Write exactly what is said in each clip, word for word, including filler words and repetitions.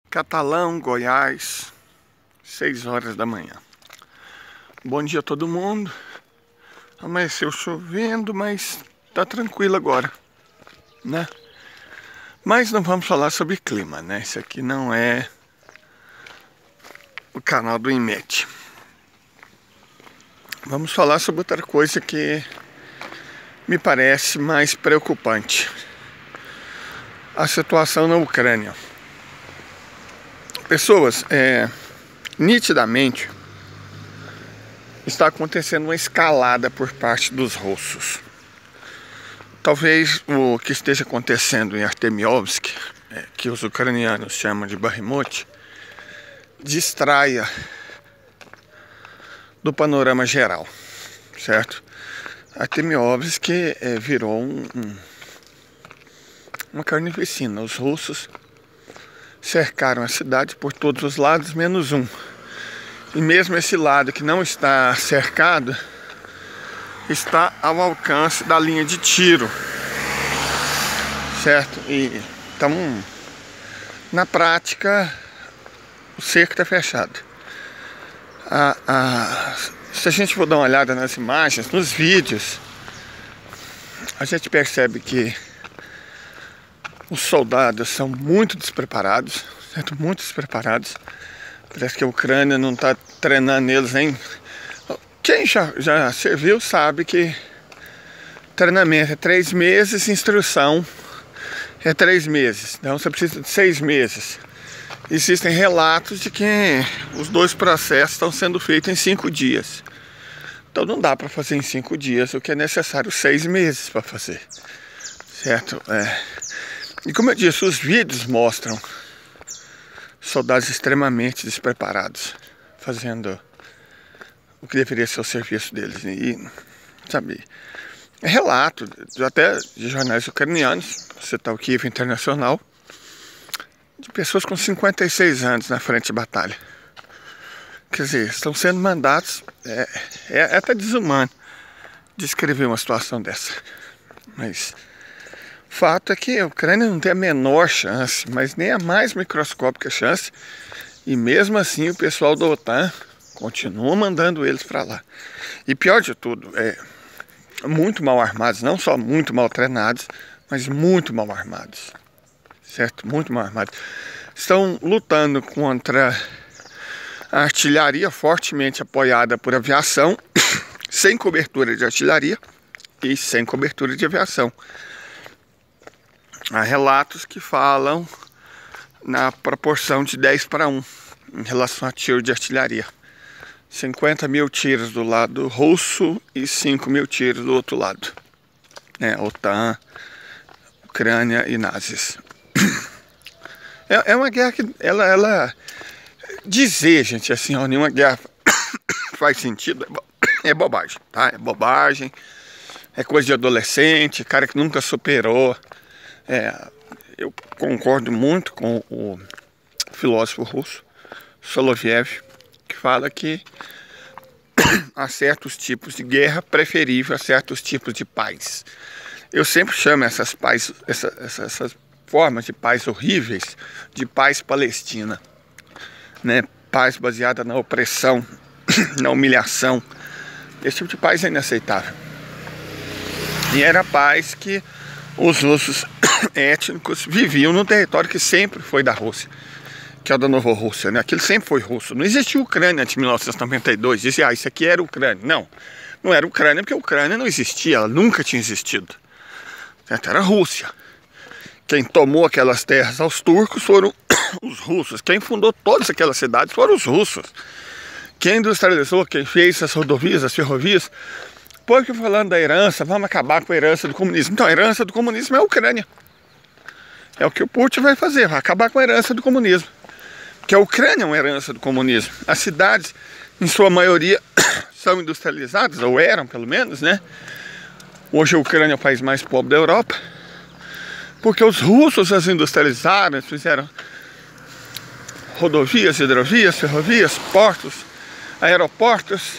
Catalão, Goiás, seis horas da manhã. Bom dia a todo mundo. Amanheceu chovendo, mas tá tranquilo agora, né? Mas não vamos falar sobre clima, né? Isso aqui não é o canal do INMET. Vamos falar sobre outra coisa que me parece mais preocupante. A situação na Ucrânia. Pessoas, é, nitidamente está acontecendo uma escalada por parte dos russos. Talvez o que esteja acontecendo em Artemiovsk, é, que os ucranianos chamam de Bakhmut, distraia do panorama geral, certo? Artemiovsk é, virou um, um, uma carnificina. Os russos cercaram a cidade por todos os lados, menos um. E mesmo esse lado que não está cercado, está ao alcance da linha de tiro, certo? E então, na prática, o cerco está fechado. A, a, se a gente for dar uma olhada nas imagens, nos vídeos, a gente percebe que os soldados são muito despreparados, certo? Muito despreparados. Parece que a Ucrânia não está treinando eles nem... Quem já, já serviu sabe que treinamento é três meses, instrução é três meses. Então você precisa de seis meses. Existem relatos de que os dois processos estão sendo feitos em cinco dias. Então não dá para fazer em cinco dias o que é necessário seis meses para fazer, certo? É... E como eu disse, os vídeos mostram soldados extremamente despreparados, fazendo o que deveria ser o serviço deles. E, sabe, é relato até de jornais ucranianos, você está o Kiev Internacional, de pessoas com cinquenta e seis anos na frente de batalha. Quer dizer, estão sendo mandados, é, é, é até desumano descrever uma situação dessa, mas... Fato é que a Ucrânia não tem a menor chance, mas nem a mais microscópica chance. E mesmo assim o pessoal da OTAN continua mandando eles para lá. E pior de tudo, é muito mal armados, não só muito mal treinados, mas muito mal armados. Certo? Muito mal armados. Estão lutando contra a artilharia fortemente apoiada por aviação, sem cobertura de artilharia e sem cobertura de aviação. Há relatos que falam na proporção de dez para um em relação a tiro de artilharia. cinquenta mil tiros do lado russo e cinco mil tiros do outro lado. É, OTAN, Ucrânia e nazis. É, é uma guerra que ela, ela... Dizer, gente, assim, ó, nenhuma guerra faz sentido, é, bo... é bobagem, tá? É bobagem, é coisa de adolescente, cara que nunca superou. É, eu concordo muito com o filósofo russo Soloviev, que fala que há certos tipos de guerra preferível a certos tipos de paz. Eu sempre chamo essas paz, essa, essa, essas formas de paz horríveis de paz palestina, né? Paz baseada na opressão, na humilhação. Esse tipo de paz é inaceitável. E era a paz que os russos étnicos viviam no território que sempre foi da Rússia, que é o da Novorússia, né? Aquilo sempre foi russo. Não existia Ucrânia antes de mil novecentos e noventa e dois. Dizia, ah, isso aqui era Ucrânia. Não, não era Ucrânia porque a Ucrânia não existia, ela nunca tinha existido. Certo? Era a Rússia. Quem tomou aquelas terras aos turcos foram os russos. Quem fundou todas aquelas cidades foram os russos. Quem industrializou, quem fez as rodovias, as ferrovias... Porque falando da herança, vamos acabar com a herança do comunismo. Então a herança do comunismo é a Ucrânia. É o que o Putin vai fazer, vai acabar com a herança do comunismo. Porque a Ucrânia é uma herança do comunismo. As cidades, em sua maioria, são industrializadas, ou eram pelo menos, né? Hoje a Ucrânia é o país mais pobre da Europa. Porque os russos as industrializaram, fizeram rodovias, hidrovias, ferrovias, portos, aeroportos,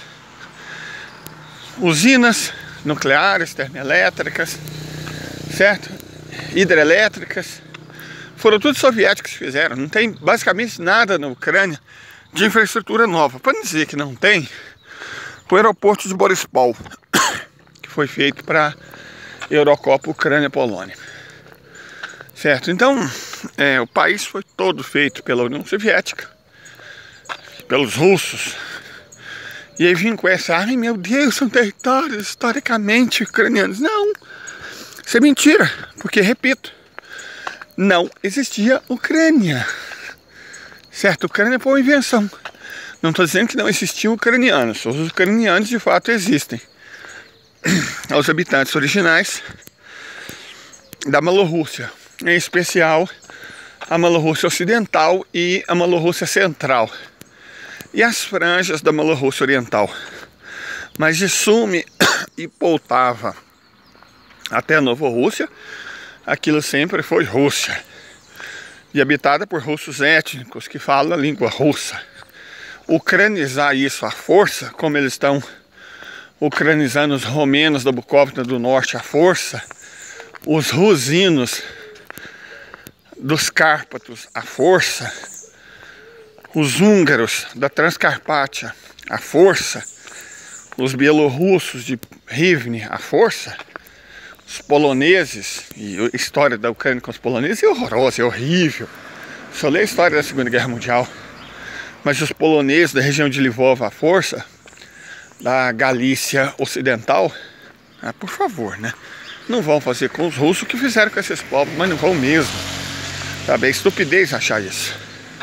usinas nucleares, termoelétricas, certo? Hidrelétricas, foram todos soviéticos que fizeram. Não tem basicamente nada na Ucrânia de infraestrutura nova. Para não dizer que não tem, o aeroporto de Borispol, que foi feito para Eurocopa Ucrânia-Polônia. Certo? Então, é, o país foi todo feito pela União Soviética, pelos russos. E aí vim com essa, ai meu Deus, são territórios historicamente ucranianos. Não, isso é mentira, porque, repito, não existia Ucrânia. Certo? Ucrânia foi uma invenção. Não estou dizendo que não existiam ucranianos. Os ucranianos de fato existem. Os habitantes originais da Malorrússia, em especial a Malorrússia Ocidental e a Malorrússia Central. E as franjas da Malorrússia Oriental. Mas de Sumy e Poltava até a Novorrússia, aquilo sempre foi Rússia. E habitada por russos étnicos que falam a língua russa. Ucranizar isso à força, como eles estão ucranizando os romenos da Bucóvina do Norte à força, os rusinos dos Cárpatos à força, os húngaros da Transcarpátia à força, os bielorrussos de Rivne à força, os poloneses, e a história da Ucrânia com os poloneses é horrorosa, é horrível. Só leio a história da Segunda Guerra Mundial. Mas os poloneses da região de Lvov à força, da Galícia Ocidental, ah, por favor, né? Não vão fazer com os russos o que fizeram com esses povos, mas não vão mesmo. Sabe, é estupidez achar isso.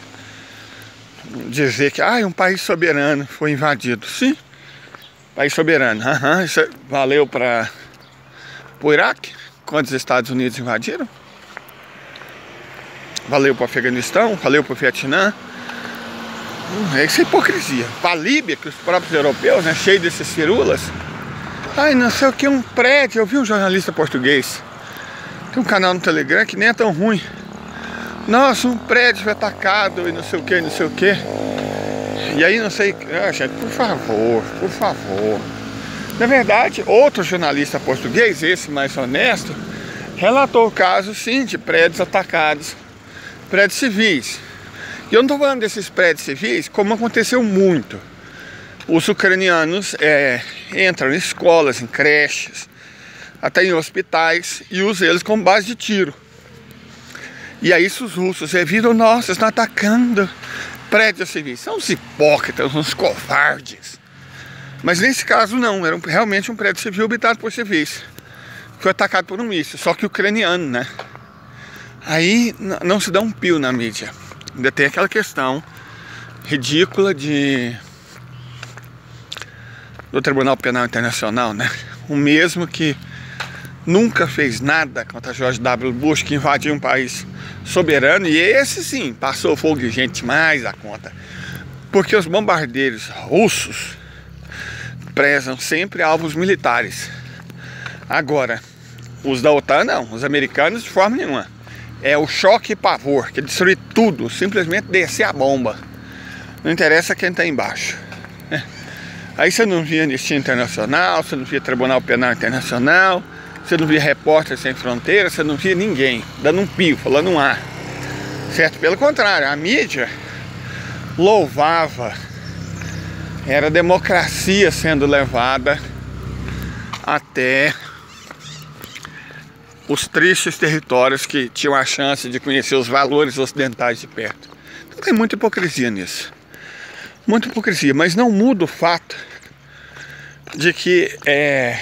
Dizer que ah, um país soberano foi invadido. Sim, país soberano. Uhum, isso valeu para o Iraque, quando os Estados Unidos invadiram. Valeu para o Afeganistão, valeu para o Vietnã. Hum, isso é hipocrisia. Para a Líbia, que os próprios europeus, né, cheios desses firulas. Ai, não sei o que, um prédio. Eu vi um jornalista português. Tem um canal no Telegram que nem é tão ruim. Nossa, um prédio foi atacado e não sei o que, não sei o que. E aí não sei... Ah, gente, por favor, por favor. Na verdade, outro jornalista português, esse mais honesto, relatou o caso, sim, de prédios atacados. Prédios civis. E eu não estou falando desses prédios civis, como aconteceu muito. Os ucranianos é, entram em escolas, em creches, até em hospitais, e usam eles como base de tiro. E aí os russos é, viram, nossa, estão atacando prédios civis. São uns hipócritas, uns covardes. Mas nesse caso não, era um, realmente um prédio civil habitado por civis. Foi atacado por um míssil, só que ucraniano, né? Aí não se dá um pio na mídia. Ainda tem aquela questão ridícula de do Tribunal Penal Internacional, né? O mesmo que nunca fez nada contra George W. Bush, que invadiu um país soberano, e esse sim passou fogo de gente mais a conta. Porque os bombardeiros russos prezam sempre alvos militares. Agora, os da OTAN não, os americanos de forma nenhuma. É o choque e pavor, que é destruir tudo, simplesmente descer a bomba. Não interessa quem está embaixo. É. Aí você não via Anistia Internacional, você não via Tribunal Penal Internacional, você não via Repórter Sem Fronteiras, você não via ninguém dando um pio, falando um A. Certo? Pelo contrário, a mídia louvava, era a democracia sendo levada até os tristes territórios que tinham a chance de conhecer os valores ocidentais de perto. Então, tem muita hipocrisia nisso. Muita hipocrisia, mas não muda o fato de que é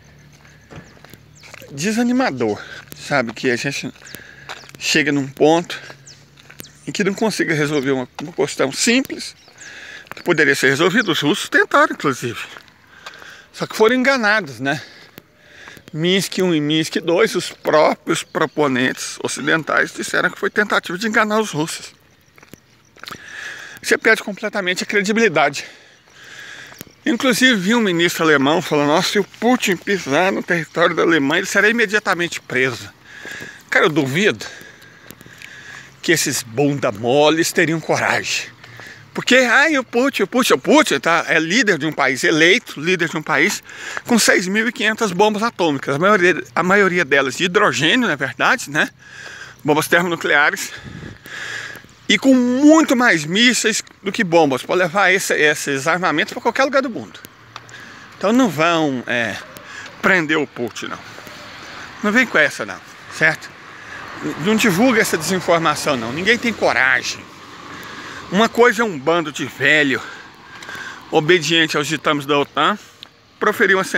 desanimador, sabe? Que a gente chega num ponto em que não consiga resolver uma, uma questão simples, que poderia ser resolvida. Os russos tentaram, inclusive. Só que foram enganados, né? Minsk um e Minsk dois, os próprios proponentes ocidentais disseram que foi tentativa de enganar os russos. Você perde completamente a credibilidade. Inclusive vi um ministro alemão falando, nossa, se o Putin pisar no território da Alemanha, ele será imediatamente preso. Cara, eu duvido que esses bunda moles teriam coragem. Porque, ai, o Putin, o Putin, o Putin tá, é líder de um país eleito, líder de um país com seis mil e quinhentas bombas atômicas, a maioria, a maioria delas de hidrogênio, na verdade, né? bombas termonucleares e com muito mais mísseis do que bombas, para levar esse, esses armamentos para qualquer lugar do mundo. Então não vão é, prender o Putin, não. Não vem com essa, não, certo? Não divulga essa desinformação, não. Ninguém tem coragem. Uma coisa é um bando de velho obediente aos ditames da OTAN proferir uma